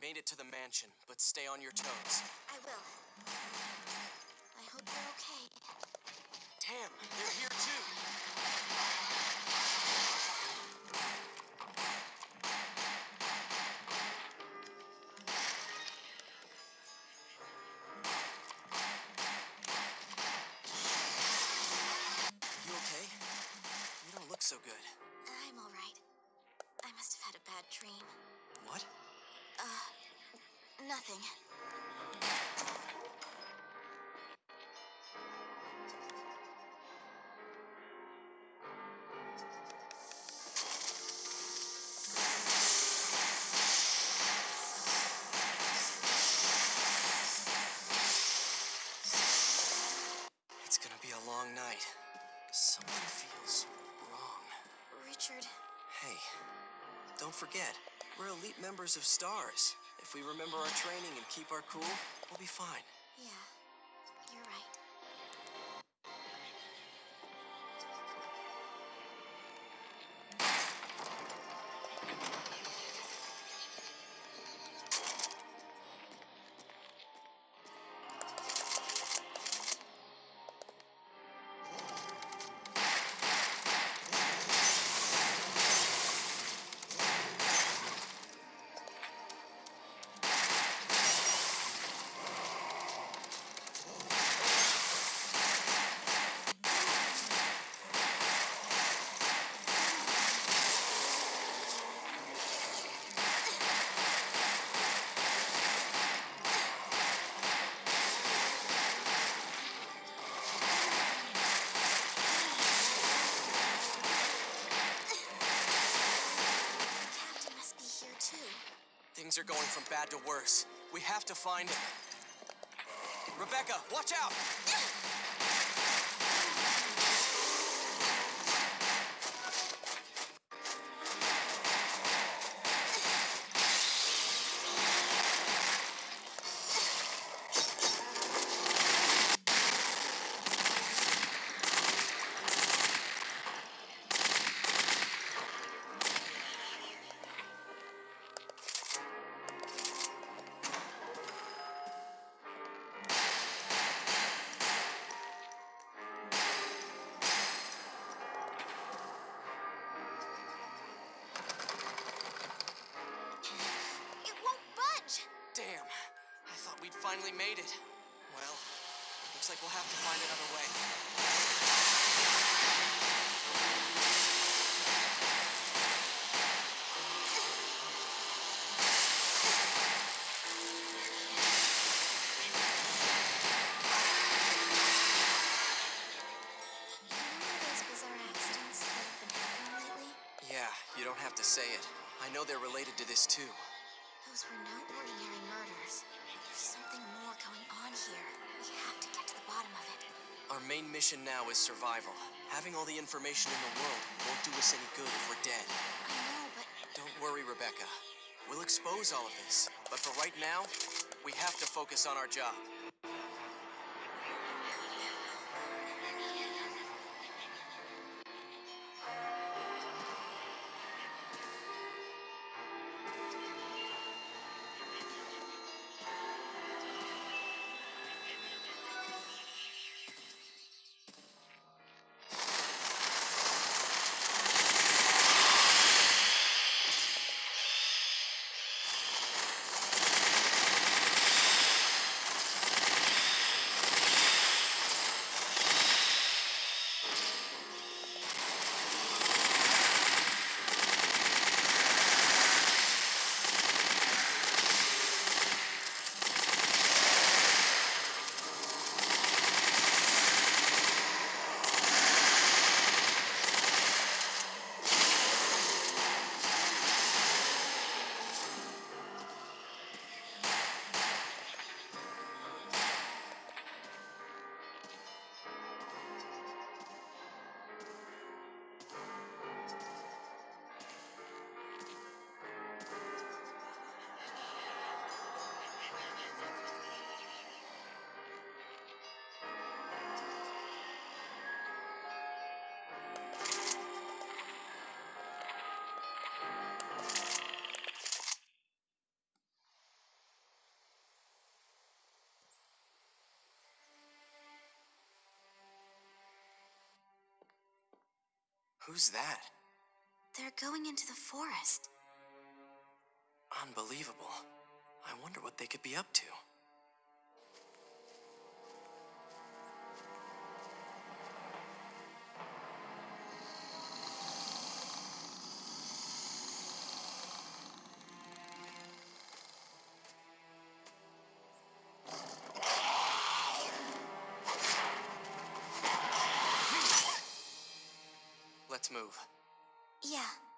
made it to the mansion, but stay on your toes. I will. I hope you're okay. Damn, they're here too. You okay? You don't look so good. I'm all right. I must have had a bad dream. What? Nothing. It's gonna be a long night. Something feels wrong. Richard. Hey, don't forget, we're elite members of STARS. If we remember our training and keep our cool, we'll be fine. Yeah, you're right. Things are going from bad to worse. We have to find him. Rebecca, watch out! Damn, I thought we'd finally made it. Well, looks like we'll have to find another way. Those bizarre accidents that have been happening lately? Yeah, you don't have to say it. I know they're related to this too. Those were no ordinary murders. There's something more going on here. We have to get to the bottom of it. Our main mission now is survival. Having all the information in the world won't do us any good if we're dead. I know, but... Don't worry, Rebecca. We'll expose all of this. But for right now, we have to focus on our job. Who's that? They're going into the forest. Unbelievable. I wonder what they could be up to. Let's move. Yeah.